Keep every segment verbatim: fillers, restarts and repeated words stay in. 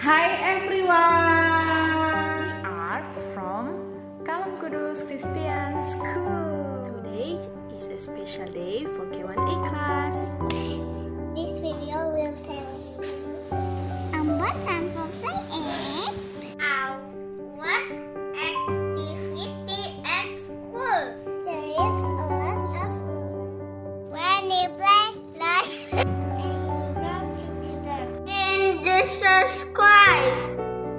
Hi everyone! We are from Kalam Kudus Christian School. Today is a special day for K one A class. This video will tell you um, what time for playing, our activity at school. There is a lot of fun when you play like and run together in Jesus Christ.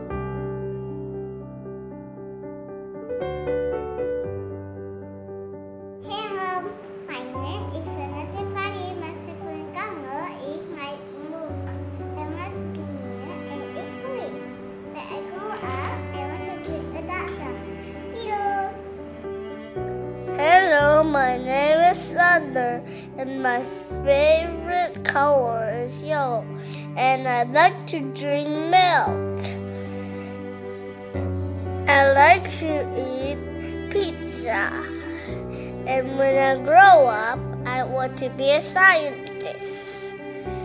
Hello, my name is Sanati Fari. My favorite color is my blue. I want to learn and eat police. When I grow up, I want to be a doctor. Thank you. Hello, my name is Sander, and my favorite color is yellow, and I like to drink milk. I like to eat pizza, and when I grow up, I want to be a scientist.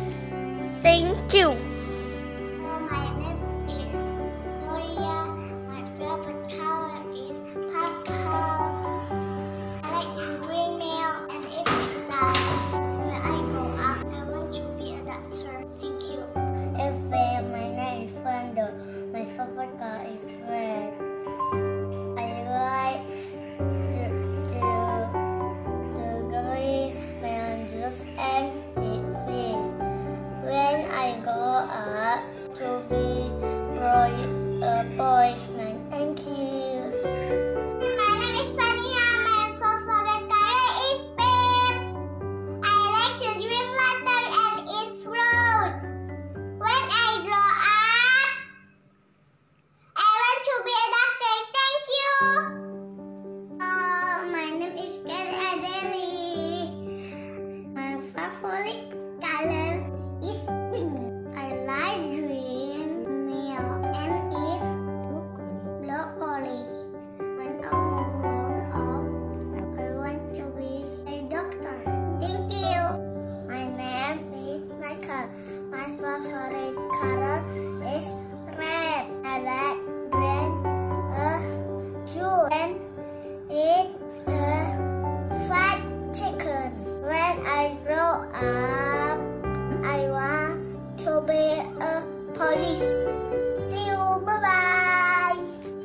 Thank you. Hello, my name is Gloria. My favorite color is purple. I like to drink milk and eat pizza. When I grow up, I want to be a doctor. Thank you. Hey, my name is Fando. My favorite color is red. I like to to to read managers and eat fish. When I grow up, to be boy, a policeman. Thank you. My name is Fania. My favorite color is pink. I like to drink water and eat fruit. When I grow up, I want to be a doctor. Thank you. Oh, my name is Kelly Adeli. My favorite color is pink. I like drink milk and eat broccoli. When I grow up, I want to be a doctor. Thank you. My name is Michael. My favorite color is red. I like drink a juice and eat a fried chicken. When I grow up, I want to be a police. See you. Bye bye.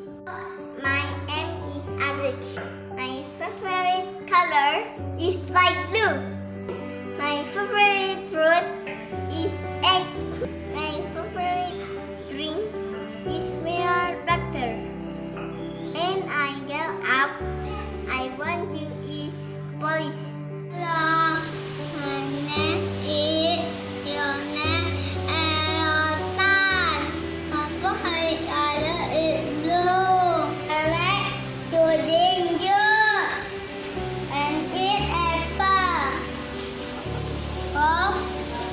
My name is Alex. My favorite color is light blue. My favorite fruit is egg. My favorite drink is milk butter. When I grow up, I want to eat police. Hello, my name is Yona Elotan. My favorite color is blue. I like to drink juice and eat apple. Come,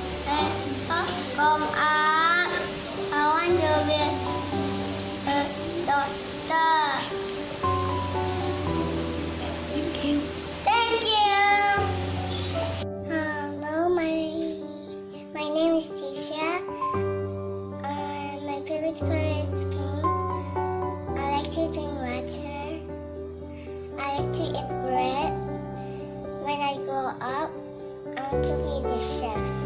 come up. I want to be a doctor. Thank you. Thank you. Hello, my my name is Tisha. Uh, my favorite color is pink. I like to drink water. I like to eat bread. When I grow up, I want to be the chef.